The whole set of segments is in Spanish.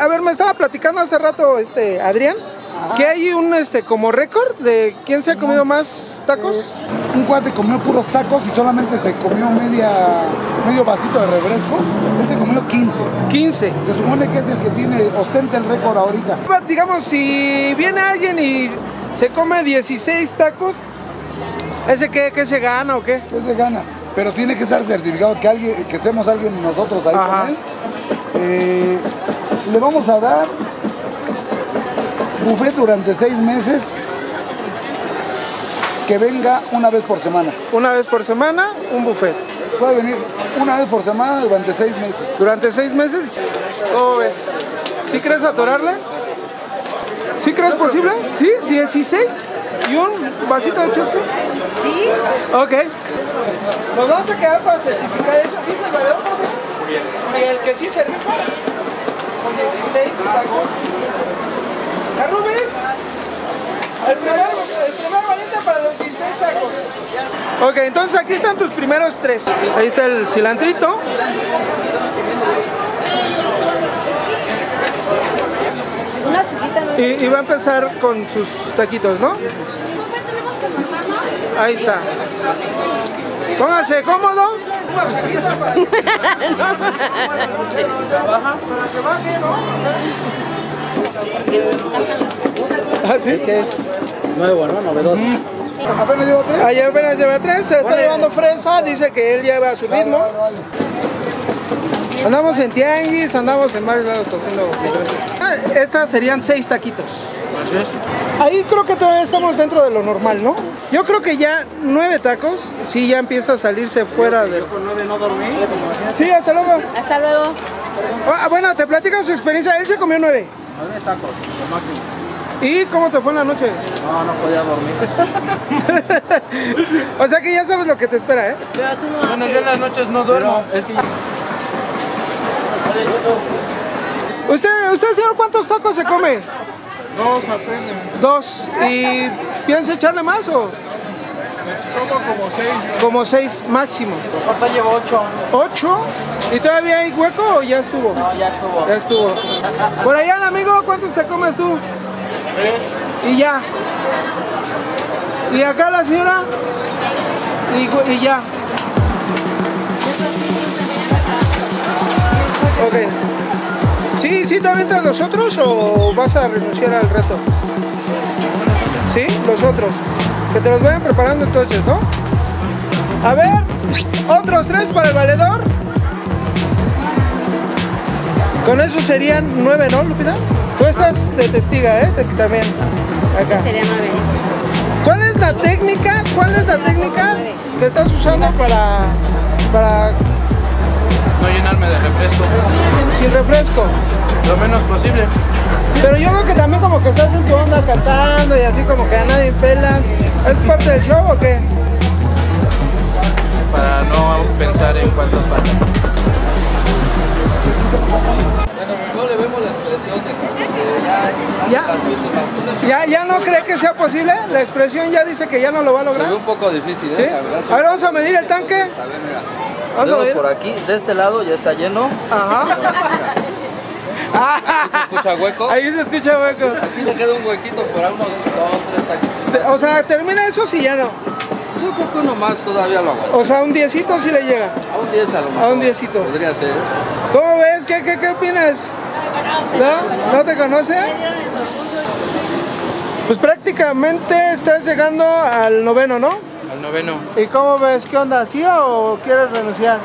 a ver, me estaba platicando hace rato Adrián, que hay un como récord de quién se ha comido más tacos. Un cuate comió puros tacos y solamente se comió medio vasito de refresco. Él se comió 15. 15. Se supone que es el que ostenta el récord ahorita. Digamos, si viene alguien y se come 16 tacos, ¿ese qué se gana o qué? ¿Qué se gana? Pero tiene que estar certificado que seamos alguien nosotros ahí con él. Le vamos a dar buffet durante 6 meses, que venga una vez por semana. Una vez por semana, un buffet. Puede venir una vez por semana durante 6 meses. ¿Durante 6 meses? ¿Cómo ves? ¿Sí crees atorarle? ¿Sí crees posible? ¿Sí? ¿16? ¿Y un vasito de chesco? Sí. Ok. Nos vamos a quedar para certificar eso. Dice el valedor, el que sí se rifa con 16 tacos. ¿Carrubis? El primer valiente para los 16 tacos. Ok, entonces aquí están tus primeros 3. Ahí está el cilantrito. Y va a empezar con sus taquitos, ¿no? Ahí está. Póngase cómodo. Un masajito para que baje, ¿no? ¿Ah, sí? Es que es nuevo, ¿no? Novedoso. ¿Apenas lleva 3? Ahí apenas lleva 3, se está llevando fresa, dice que él lleva a su ritmo. Andamos en tianguis, andamos en varios lados haciendo diferentes. Estas serían 6 taquitos. Así es. Ahí creo que todavía estamos dentro de lo normal, ¿no? Yo creo que ya 9 tacos, sí ya empieza a salirse fuera de... Yo con 9 no dormí. Sí, hasta luego. Hasta luego. Bueno, te platico su experiencia, él se comió 9. 9 tacos, lo máximo. ¿Y cómo te fue en la noche? No podía dormir. O sea que ya sabes lo que te espera, ¿eh? Pero tú no. Bueno, yo en las noches no duermo. Pero es que... ¿Usted, señor, cuántos tacos se come? 2 apenas. 2. ¿Y piensa echarle más o...? Como 6. Como 6 máximo. Ahorita llevo 8. 8. ¿Y todavía hay hueco o ya estuvo? No, ya estuvo. Ya estuvo. Por allá, el amigo, ¿cuántos te comes tú? 3. Y ya. Y acá la señora. Y ya. Ok. ¿Sí te avientas los otros o vas a renunciar al reto? ¿Sí? Los otros. Que te los vayan preparando entonces, ¿no? A ver, otros 3 para el valedor. Con eso serían 9, ¿no, Lupita? Tú estás de testiga, ¿eh? También. Acá. Sería 9. ¿Cuál es la técnica que estás usando para No llenarme de refresco. sin refresco? Lo menos posible. Pero yo creo que también como que estás en tu onda cantando y así como que a nadie pelas. ¿Es parte del show o qué? Para no pensar en cuántos faltan. Bueno, no le vemos la expresión de que ¿Ya no cree que sea posible? La expresión ya dice que ya no lo va a lograr. Se ve un poco difícil, ¿eh? ¿Sí? La verdad, A ver, vamos a medir el tanque. A ver, mira. Vamos a medir. Por aquí, de este lado ya está lleno. Ajá. Aquí se escucha hueco. Ahí se escucha hueco. Aquí le queda un huequito para unos 2, 3 taquitos. O sea, termina eso si ya no. Yo creo que uno más todavía lo aguanta. O sea, un 10cito si le llega. A un 10 a lo mejor. A un 10cito. Podría ser. ¿Cómo ves? ¿Qué opinas? ¿No? ¿No te conoce? Pues prácticamente estás llegando al 9º, ¿no? Al 9º. ¿Y cómo ves? ¿Qué onda? ¿Sí o quieres renunciar?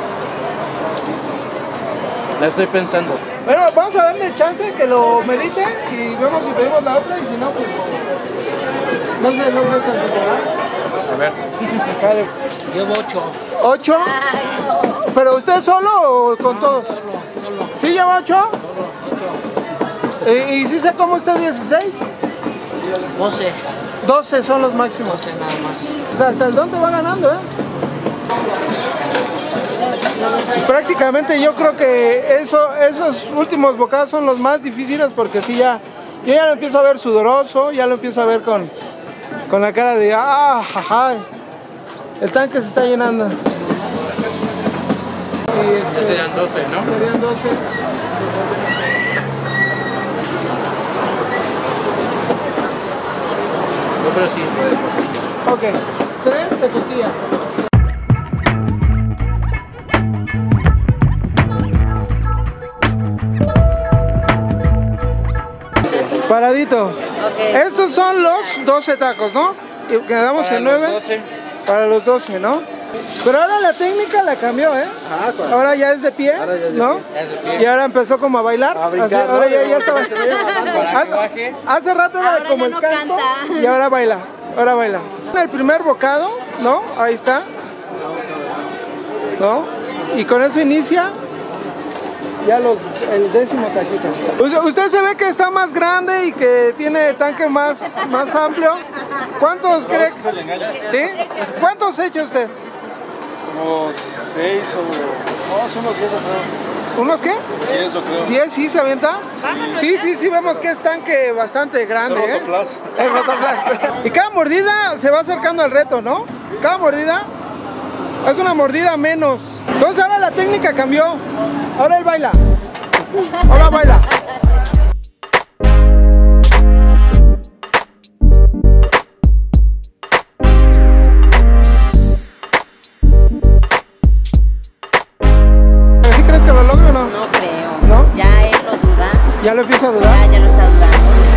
La estoy pensando. Bueno, vamos a darle chance que lo medite y vemos si pedimos la otra y si no, pues... No sé, no crees A ver. Vale. Llevo 8. 8. ¿Pero usted solo o con todos? Solo. ¿Sí lleva 8? ¿Y si se come usted 16? 12. 12 son los máximos. 12 nada más. O sea, hasta el don te va ganando, ¿eh? Pues prácticamente yo creo que esos últimos bocados son los más difíciles porque sí yo ya lo empiezo a ver sudoroso, ya lo empiezo a ver con la cara de jaja, el tanque se está llenando. Y Ya serían 12, ¿no? Serían 12. pero sí, de costilla. Ok, 3 de costilla. Paradito. Okay. Estos son los 12 tacos, ¿no? Y quedamos en 9. 12. Para los 12, ¿no? Pero ahora la técnica la cambió, ¿eh? Ahora ya es de pie, ¿no? Y ahora empezó como a bailar. Así, ahora ya estaba. Hace rato era Ahora como ya el no canto canta. y ahora baila. Ahora baila. El primer bocado, ¿no? Ahí está. ¿No? Y con eso inicia ya el 10º taquito. Usted se ve que está más grande y que tiene tanque más amplio. ¿Cuántos cree? ¿Sí? ¿Cuántos echa usted? Como 6 o... No, son unos 10 creo. ¿Unos qué? 10 o creo. 10, ¿sí se avienta? Sí, vemos que es tanque bastante grande, ¿eh? El Rotoplas. Y cada mordida se va acercando al reto, ¿no? Cada mordida es una mordida menos. Entonces ahora la técnica cambió. Ahora él baila. Ahora baila. ¿Sí crees que lo logre o no? No creo. ¿No? Ya él lo duda. ¿Ya lo empieza a dudar? Ya lo está dudando.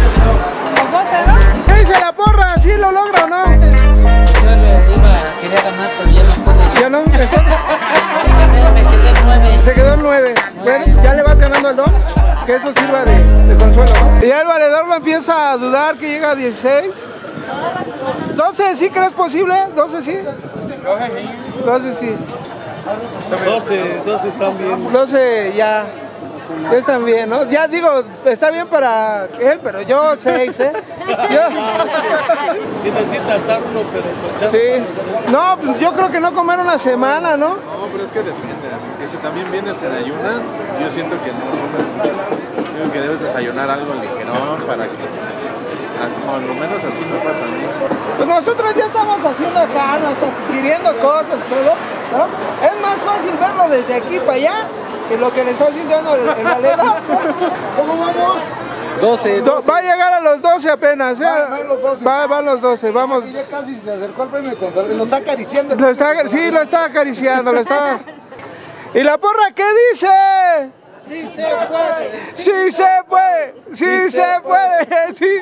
¿Qué dice la porra? ¿Sí lo logra o no? Yo quería ganar, pero ya no pude. ¿Ya no? Me quedé el 9. Se quedó el 9. Bueno, ya le vas ganando al 2. Que eso sirva de consuelo, ¿no? Y ya el valedor lo empieza a dudar que llega a 16. 12, ¿sí crees posible? 12 sí. 12 sí. 12 están bien. 12 ya. Están bien, ¿no? Ya digo, está bien para él, pero yo 6, ¿eh? Sí necesita estar uno, pero con chance. Sí. No, pues yo creo que no comer una semana, ¿no? No, pero es que depende, porque si también vienes en ayunas, yo siento que no comes mucho. Creo que debes desayunar algo ligerón para que, por lo menos así me pasa a mí. Pues nosotros ya estamos haciendo acá, ¿no? Hasta sugiriendo cosas, todo, ¿no? Es más fácil verlo desde aquí para allá que lo que le está haciendo el valedor. ¿Cómo vamos? 12. Va a llegar a los 12 apenas, ¿eh? Van los 12. Va a los 12, vamos. Ya casi se acercó al premio de González, lo está acariciando. Sí, lo está acariciando, lo está... ¿Y la porra qué dice? Sí se puede. ¡Sí se puede! ¡Sí se puede! ¡Sí!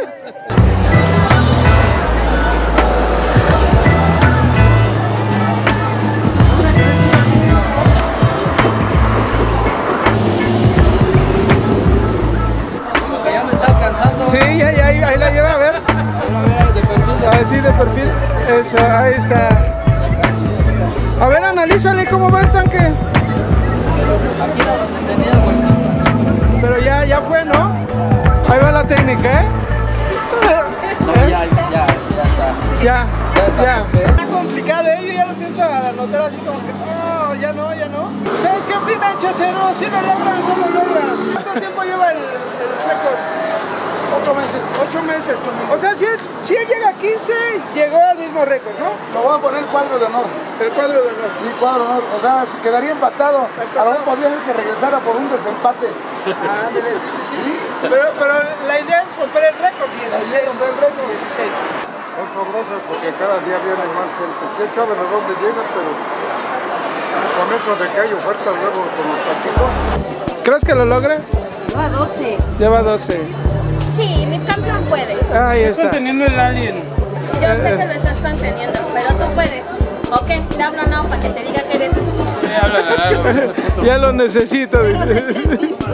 Ya me está alcanzando. Sí, ahí la lleva, a ver. A ver, de perfil. A ver, sí, de perfil. Eso, ahí está. A ver, analízale cómo va el tanque. Aquí era donde tenía el huequito. Pero ya fue, ¿no? Ahí va la técnica, ¿eh? No, ya está. Ya. está. Está complicado, ¿eh? Yo ya lo empiezo a notar así como que, no, ya no. ¿Ustedes qué opinan, chacheros? ¿Sí lo logran o no lo logran? ¿Cuánto tiempo lleva el récord? 8 meses. 8 meses. O sea, si él llega a 15, llegó al mismo récord, ¿no? Lo voy a poner cuadro de honor. El cuadro de honor. Sí, cuadro de honor. O sea, quedaría empatado. A lo mejor podría ser que regresara por un desempate. Ándale, sí. Pero la idea es romper el récord, 16. Romper el récord, 16. Son sabrosas porque cada día viene más gente. Usted sabe de dónde llegan, pero con eso de que hay ofertas luego con los taquitos. ¿Crees que lo logre? Lleva 12. Lleva 12. Sí, mi campeón puede. Ahí está. Conteniendo el alien. Yo sé que lo estás conteniendo, pero tú puedes. ¿Ok? Te hablo no para que te diga que eres tú. Ya lo necesito. Yo lo necesito.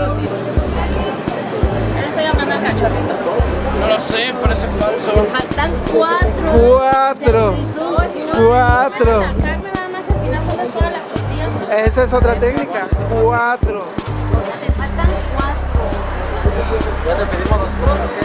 Le estoy hablando al cachorrito. No lo sé, parece falso. Me faltan 4. 4. Te Esa es otra técnica. 4. faltan 4. Ya te pedimos los pros, ¿o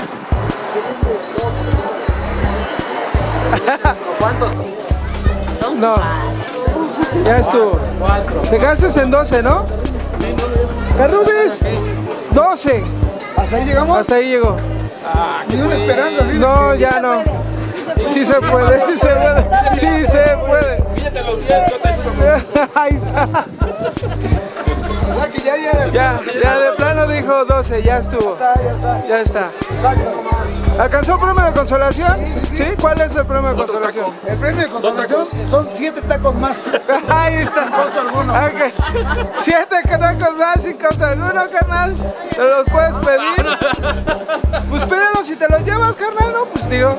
qué? ¿Cuántos? No. Ya estuvo. Te gastas en 12, ¿no? Rubis. 12. ¿Hasta ahí llegamos? Hasta ahí llegó. Ni una esperanza, ¿sí? No, ya no. Sí se puede, sí se puede. Sí se puede. Fíjate los 10, yo te Ahí está. O sea que ya Ya de plano dijo 12, ya estuvo. Ya está. ¿Alcanzó premio de consolación? ¿Sí? ¿Cuál es el premio de consolación? El premio de consolación son 7 tacos más. Ahí está. Sin costo alguno. Okay. 7 tacos más sin costo alguno, carnal. Te los puedes pedir. Pues pídelos si te los llevas, carnal, ¿no? Pues digo.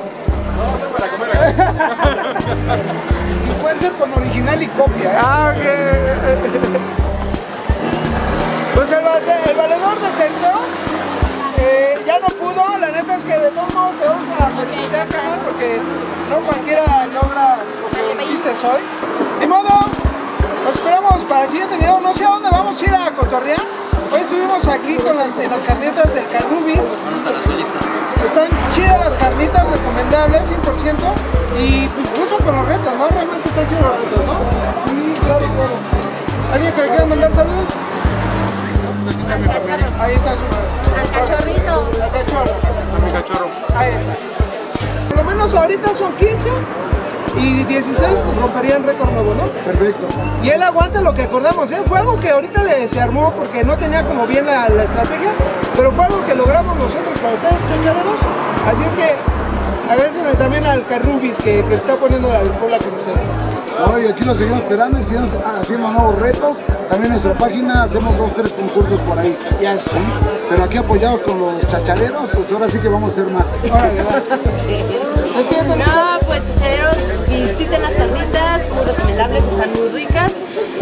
Pueden ser con original y copia, ¿eh? Ah, ok. Pues el valedor desertó. Ya no pudo, la neta es que de todos modos te vamos a felicitar, carnal, porque no cualquiera logra lo que hiciste hoy. Ni modo, nos esperamos para el siguiente video. No sé a dónde vamos a ir a cotorrear. Hoy estuvimos aquí con en las carnitas del Carrubis. Están chidas las carnitas, recomendables, 100%. Y pues uso con los retos, ¿no? Realmente están chidos los retos, ¿no? Sí, claro, claro. ¿Alguien que le quiera mandar saludos? Ahí está su Al cachorrito. al cachorro. A mi cachorro. Ahí está. Por lo menos ahorita son 15 y 16 pues, romperían récord nuevo, ¿no? Perfecto. Y él aguanta lo que acordamos, ¿eh? Fue algo que ahorita se armó porque no tenía como bien la estrategia, pero fue algo que logramos nosotros para ustedes, chachareros. Así es que agradecen también al Carrubis que está poniendo la cola con ustedes. Hoy aquí nos seguimos esperando y seguimos haciendo nuevos retos. También en nuestra página hacemos 2 o 3 concursos por ahí. Ya está. ¿Sí? Pero aquí apoyados con los chachareros, pues ahora sí que vamos a hacer más. Órale, va. No, pues chachareros, visiten las carnitas, muy recomendables, están muy ricas.